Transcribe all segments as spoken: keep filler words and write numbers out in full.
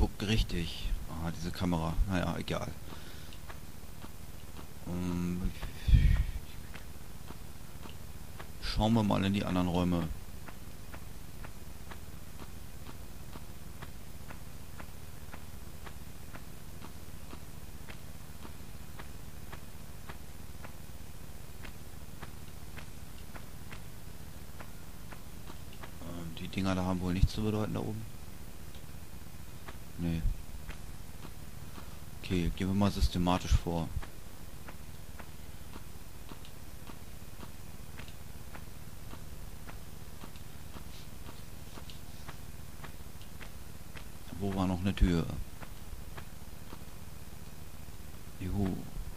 guckt richtig. Ah, diese Kamera. Naja, egal. Ähm, schauen wir mal in die anderen Räume. Ähm, die Dinger da haben wohl nichts zu bedeuten da oben. Nee. Okay, gehen wir mal systematisch vor. Wo war noch eine Tür? Juhu.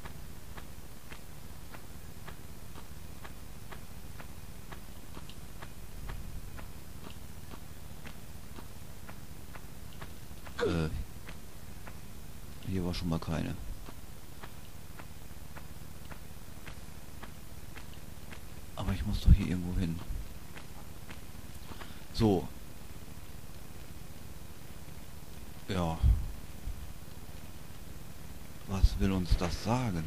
Äh, hier war schon mal keine. Aber ich muss doch hier irgendwo hin. So. Ja. Was will uns das sagen?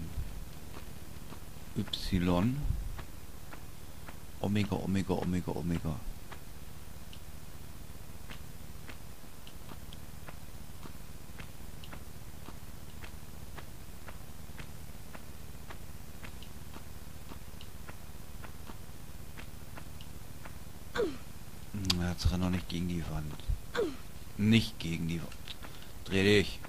Y. Omega, Omega, Omega, Omega. Hm, Jetzt renn doch nicht gegen die Wand. Nicht gegen die Wand. Dreh dich.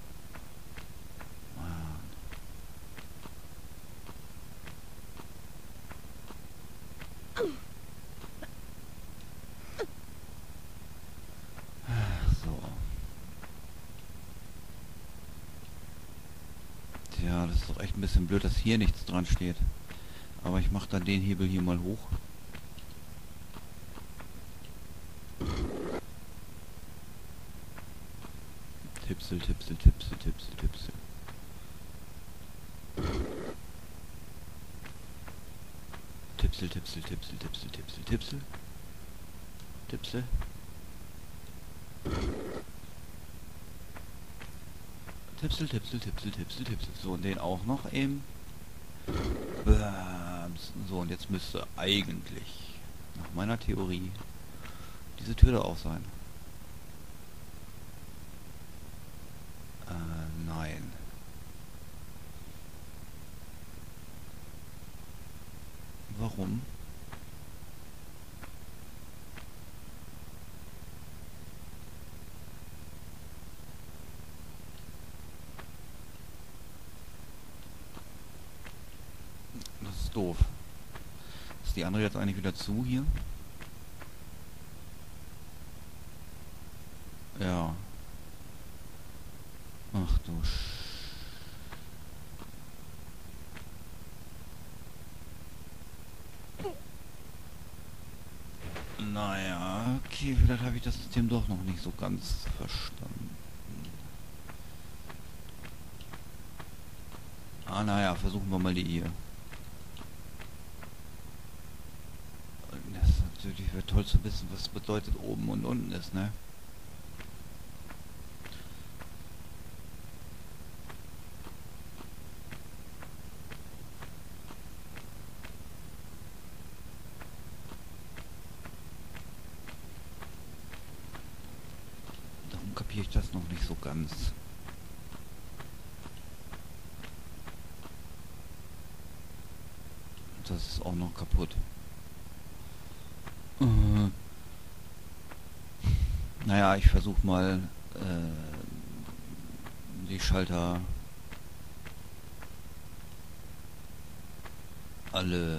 So. Tja, das ist doch echt ein bisschen blöd, dass hier nichts dran steht. Aber ich mache dann den Hebel hier mal hoch. Tipsel, tipsel, tipsel, tipsel, tipsel. Tipsel, tipsel, tipsel, tipsel, tipsel, tipsel. Tipsel. Tipsel, tipsel, tipsel, tipsel, tipsel. So, und den auch noch eben. Bams. So, und jetzt müsste eigentlich, nach meiner Theorie, diese Tür da auch sein. Äh, nein. Warum? Das ist doof. Ist die andere jetzt eigentlich wieder zu hier? Ja. Ach du Sch... Naja, okay, vielleicht habe ich das System doch noch nicht so ganz verstanden. Ah, naja, versuchen wir mal die hier. Das ist natürlich wäre toll zu wissen, was bedeutet oben und unten ist, ne? Darum kapiere ich das noch nicht so ganz. Das ist auch noch kaputt. Äh, naja, ich versuche mal äh, die Schalter alle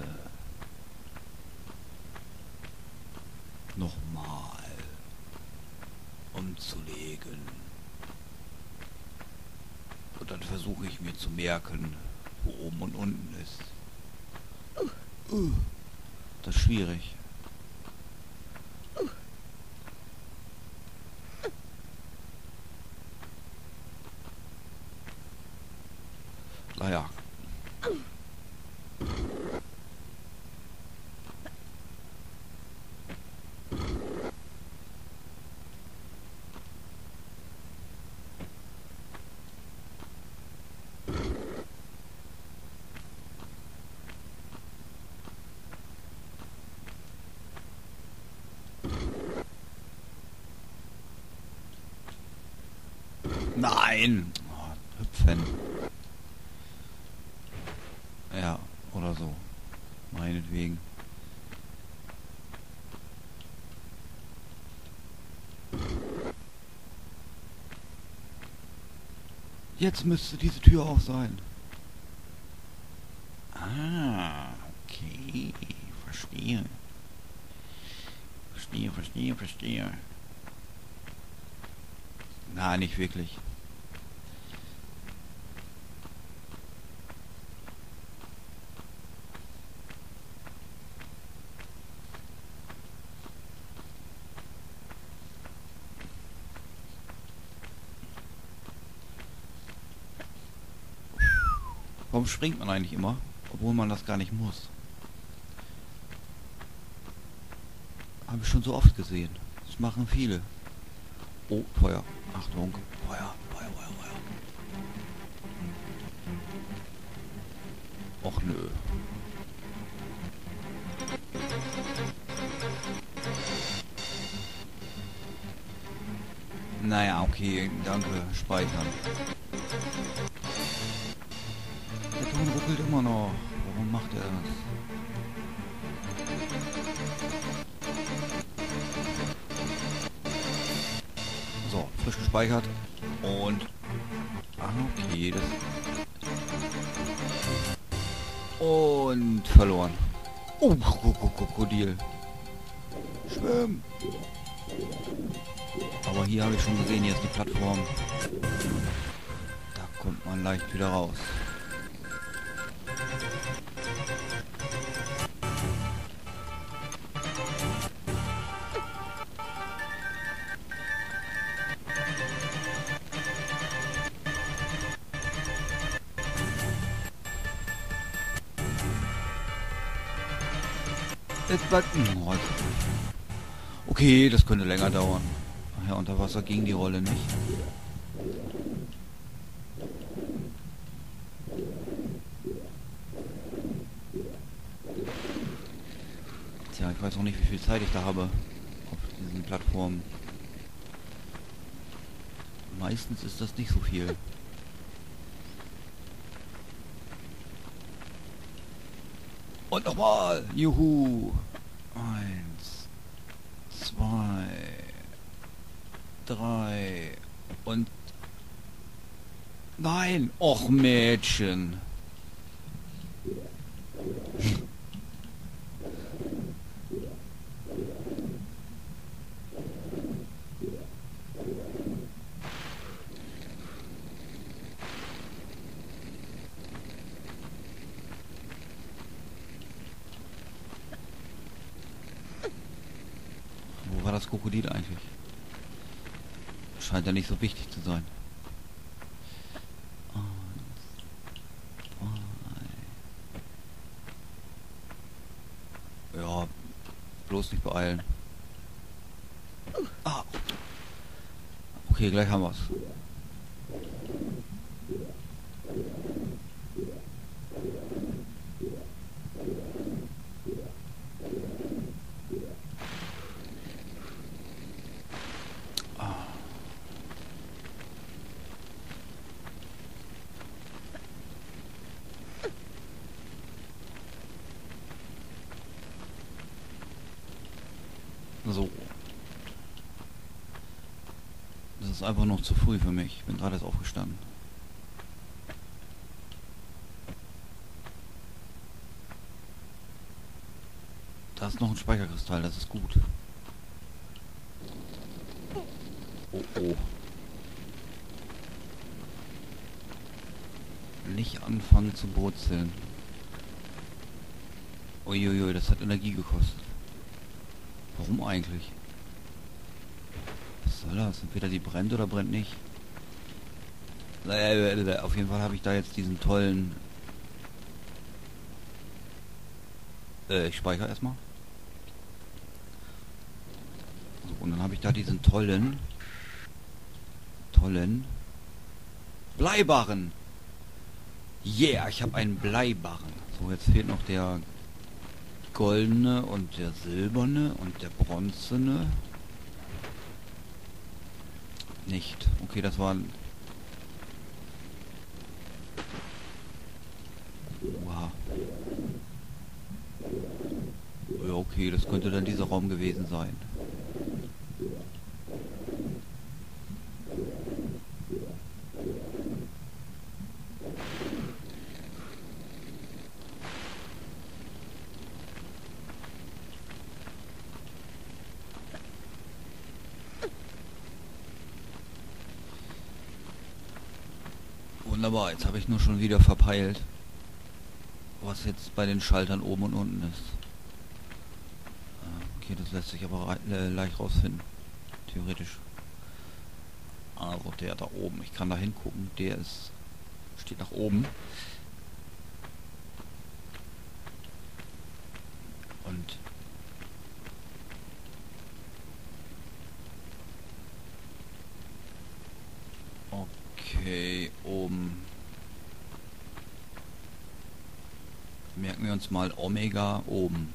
nochmal umzulegen. Und dann versuche ich mir zu merken, wo oben und unten ist. Uh, das ist schwierig. Naja. Nein! Oh, hüpfen. Ja, oder so. Meinetwegen. Jetzt müsste diese Tür auch sein. Ah, okay. Verstehe. Verstehe, verstehe, verstehe. Na, nicht wirklich. Warum springt man eigentlich immer, obwohl man das gar nicht muss? Habe ich schon so oft gesehen. Das machen viele. Oh, Feuer. Achtung. Feuer, Feuer, Feuer, Feuer. Och nö. Naja, okay, danke. Speichern. Der Ton ruckelt immer noch. Warum macht er das? So, frisch gespeichert. Und... Ah, okay, das... Und verloren. Oh, Krokodil. Schwimm. Aber hier habe ich schon gesehen, hier ist eine Plattform. Da kommt man leicht wieder raus. Jetzt bleibt... Oh, okay, das könnte länger dauern. Ach ja, unter Wasser ging die Rolle nicht. Tja, ich weiß noch nicht, wie viel Zeit ich da habe auf diesen Plattformen. Meistens ist das nicht so viel. Und nochmal! Juhu! Eins, zwei, drei und... Nein! Och, Mädchen! Wo war das Krokodil eigentlich? Scheint ja nicht so wichtig zu sein. Ja, bloß nicht beeilen. Ah. Okay, gleich haben wir's. So. Das ist einfach noch zu früh für mich. Ich bin gerade erst aufgestanden. Da ist noch ein Speicherkristall, das ist gut. Oh oh. Nicht anfangen zu brutzeln. Uiuiui, das hat Energie gekostet. Warum eigentlich? Was soll das? Entweder die brennt oder brennt nicht. Auf jeden Fall habe ich da jetzt diesen tollen... Äh, ich speichere erstmal. So, und dann habe ich da diesen tollen... Tollen... Bleibarren! Yeah, ich habe einen Bleibarren. So, jetzt fehlt noch der... goldene und der silberne und der bronzene. Nicht. Okay, das war da. Ja, okay, das könnte dann dieser Raum gewesen sein. Wunderbar, jetzt habe ich nur schon wieder verpeilt, was jetzt bei den Schaltern oben und unten ist. Okay, das lässt sich aber äh, leicht rausfinden. Theoretisch. Also der da oben, ich kann da hingucken, der ist steht nach oben. Und okay, oben merken wir uns mal Omega oben.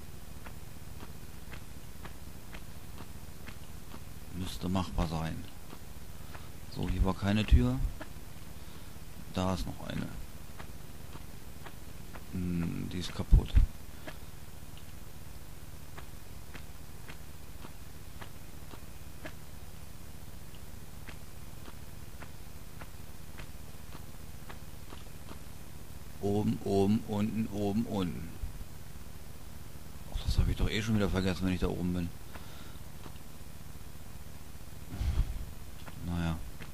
Müsste machbar sein. So, hier war keine Tür. Da ist noch eine. Hm, die ist kaputt. Oben, oben, unten, oben, unten. Ach, das habe ich doch eh schon wieder vergessen, wenn ich da oben bin. Naja.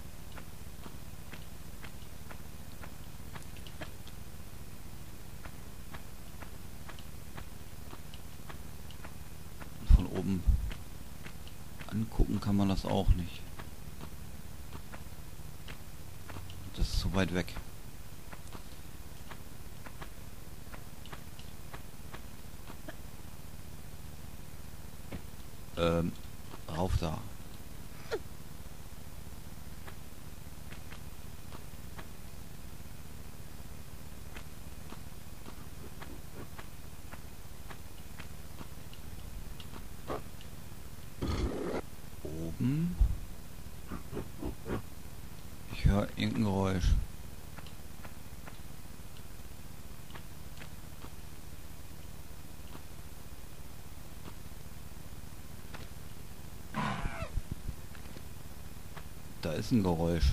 Von oben angucken kann man das auch nicht. Das ist zu weit weg. Ähm, rauf da. Oben. Ich höre irgendein Geräusch. Da ist ein Geräusch.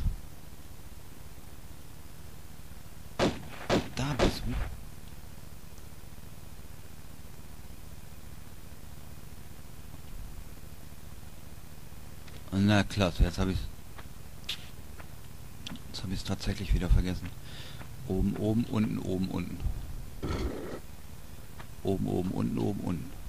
Da bist du. Na klasse, jetzt habe ich jetzt habe ich es tatsächlich wieder vergessen. Oben, oben, unten, oben, unten. Oben, oben, unten, oben, unten.